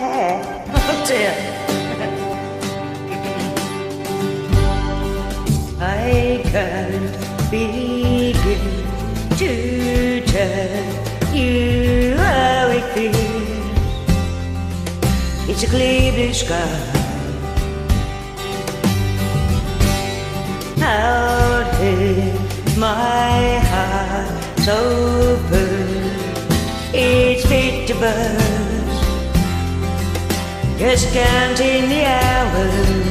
hair. Oh dear. I can't begin to tell you how it feels. It's a clear blue sky out here, my heart's open, it's fit to burst, just counting the hours.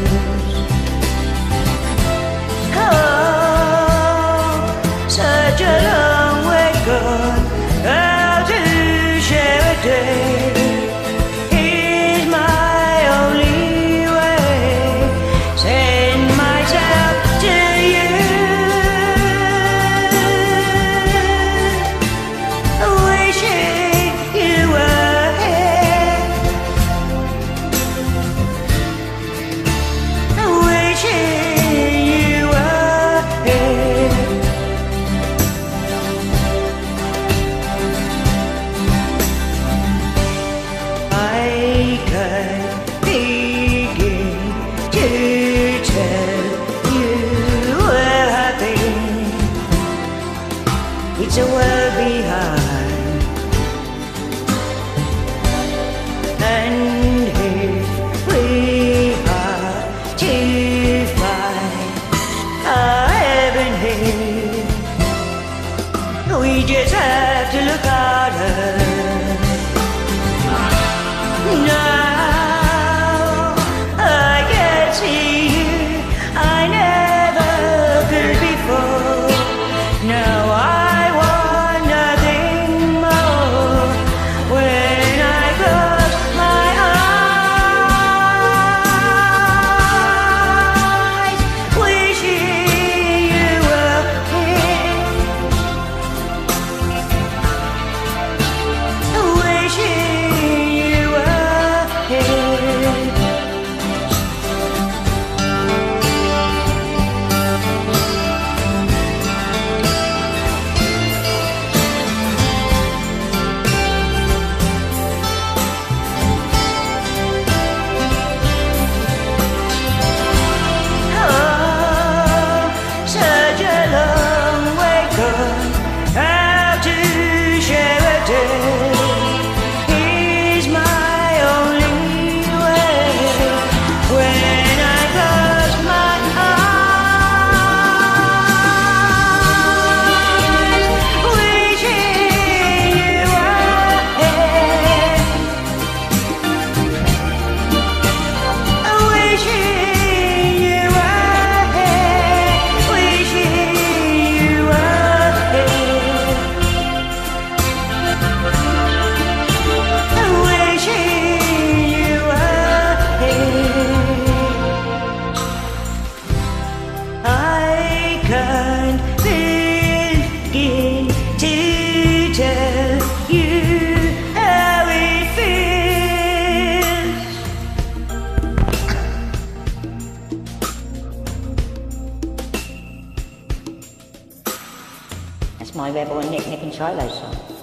Oh, such a long way gone, how to share a day. Here's my only way, send myself to you, wishing you were here, wishing you were here. I can't begin to tell you where I've been. It's a world behind, and if we are to find our heaven here, we just have to look harder. Now I can see you, I never could before. Now I want nothing more. When I close my eyes, wishing you were here, wishing you were here. Oh, such a long way gone, how to share a day. Here's my only way, when I close my eyes, wishing you were here, wishing you were here, wishing you were here, wishing you were here. I can't begin to tell you how it feels. That's my Rebel and Nick and Shiloh song.